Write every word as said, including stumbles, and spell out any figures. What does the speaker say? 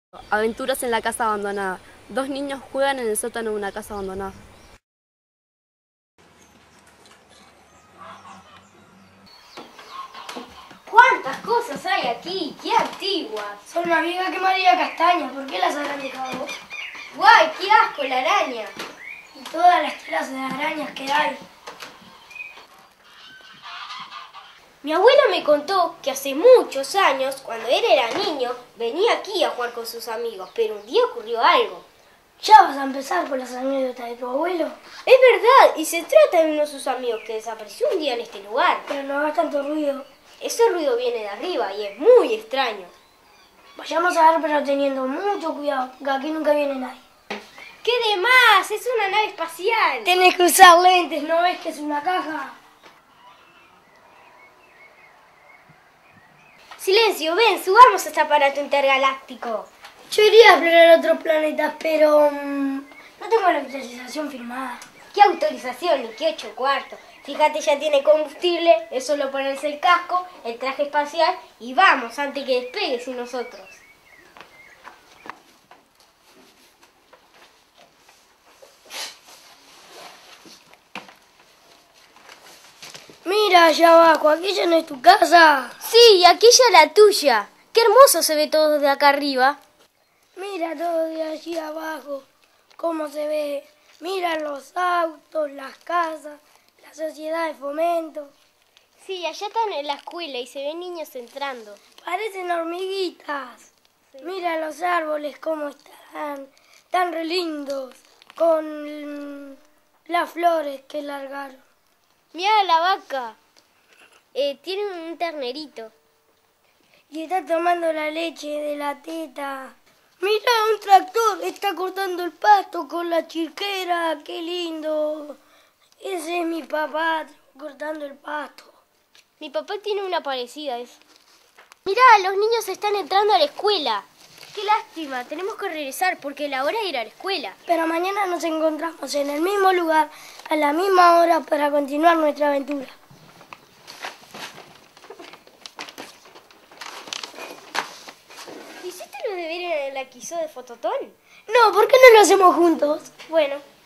Aventuras en la casa abandonada. Dos niños juegan en el sótano de una casa abandonada. ¿Cuántas cosas hay aquí? ¡Qué antiguas! Son más viejas que María Castaña. ¿Por qué las habrán dejado? ¡Guay, qué asco la araña! Y todas las clases de arañas que hay. Mi abuela me contó que hace muchos años, cuando él era niño, venía aquí a jugar con sus amigos, pero un día ocurrió algo. ¿Ya vas a empezar con las anécdotas de tu abuelo? Es verdad, y se trata de uno de sus amigos que desapareció un día en este lugar. Pero no hagas tanto ruido. Ese ruido viene de arriba y es muy extraño. Vayamos a ver, pero teniendo mucho cuidado, que aquí nunca viene nadie. ¡Qué demás! ¡Es una nave espacial! Tienes que usar lentes, ¿no ves que es una caja? Silencio, ven, subamos a este aparato intergaláctico. Yo iría a explorar otros planetas, pero mmm, no tengo la autorización firmada. ¿Qué autorización? Ni qué ocho cuartos. Fíjate, ya tiene combustible, es solo ponerse el casco, el traje espacial y vamos antes que despegue sin nosotros. Mira allá abajo, aquella no es tu casa. Sí, aquella es la tuya. Qué hermoso se ve todo desde acá arriba. Mira todo de allí abajo, cómo se ve. Mira los autos, las casas, la sociedad de fomento. Sí, allá están en la escuela y se ven niños entrando. Parecen hormiguitas. Sí. Mira los árboles cómo están, tan re lindos, con las flores que largaron. Mira la vaca, eh, tiene un ternerito. Y está tomando la leche de la teta. Mira, un tractor, está cortando el pasto con la chirquera, qué lindo. Ese es mi papá cortando el pasto. Mi papá tiene una parecida a esa. Mirá, los niños están entrando a la escuela. Qué lástima, tenemos que regresar porque la hora de ir a la escuela. Pero mañana nos encontramos en el mismo lugar, a la misma hora, para continuar nuestra aventura. ¿Hiciste los deberes en la quiso de Fototón? No, ¿por qué no lo hacemos juntos? Bueno.